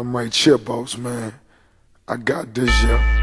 I'm right here, boss man. I got this, yeah.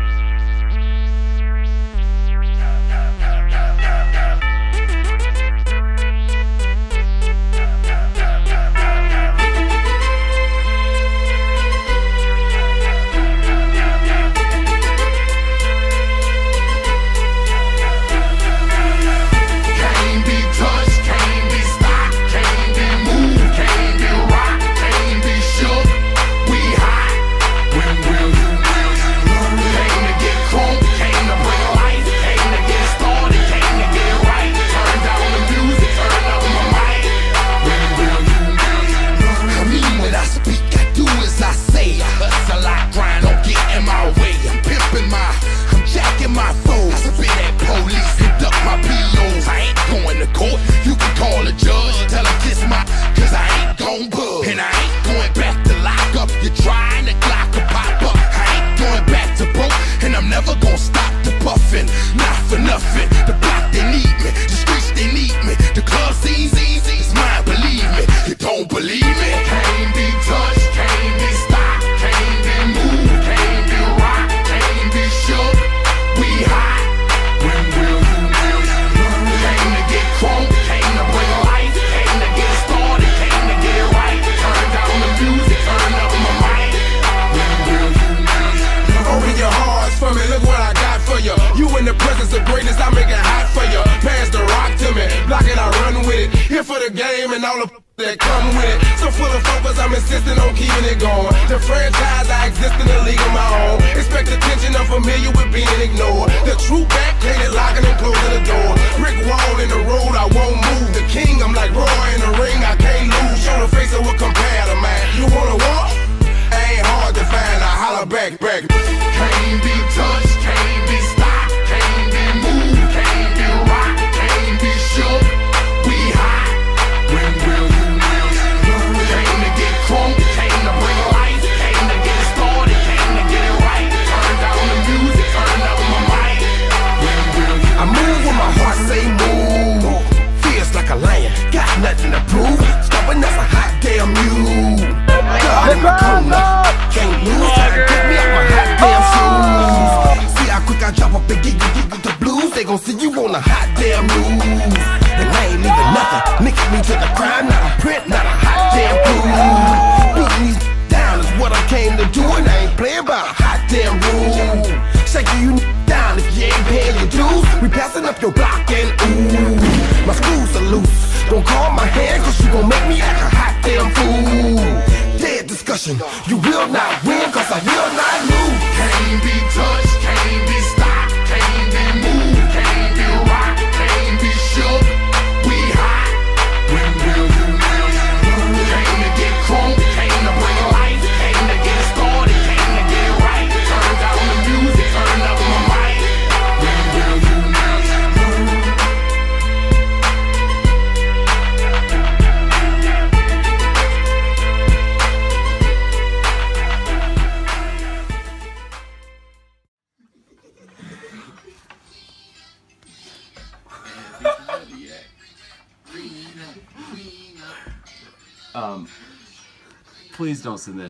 In the presence of greatness, I make it hot for you. Pass the rock to me, block it, I run with it. Here for the game and all the that come with it. So full of focus, I'm insisting on keeping it going. The franchise, I exist in a league of my own. Expect attention, I'm familiar with being ignored. The true back, plated locking and closing the door. Brick wall in the road, I won't move. The king, I'm like Roy in the ring, I can't lose. Show the face of what compare to mine. You wanna walk? Ain't hard to find, I holler back. Can't be touched, can't be stopped. Can't be moved, can't be rocked, can't be shook. We hot. When will you learn? Came to get crunk, came to bring life, came to get it started, came to get it right. Turn down the music, turn up my mic. When will you I move when my heart say move. Feels like a lion, got nothing to prove. Stubborn as a hot damn mule. God in my corner, can't lose. Try to get me out my hot damn shoes. See how quick I drop up and get you the blues. They gon' see you on a hot damn news. And I ain't leaving nothing. Mix me to the crime, not a print, not a hot damn clue. Beating these down is what I came to do, and I ain't playing by a hot damn rule. Shaking you down if you ain't paying your dues. We passing up your block and ooh, my screws are loose. Don't call my hand, cause you gon' make me act a hot damn fool. Dead discussion, you will not win, cause I will not lose. can't be touched, can't be stopped, can't be moved, can't be rocked, can't be shook. We hot. When will you learn? Came to get crunk, came to bring life, came to get it started, came to get it right. Turn down the music, turn up my mic. When will you learn? Please don't send this.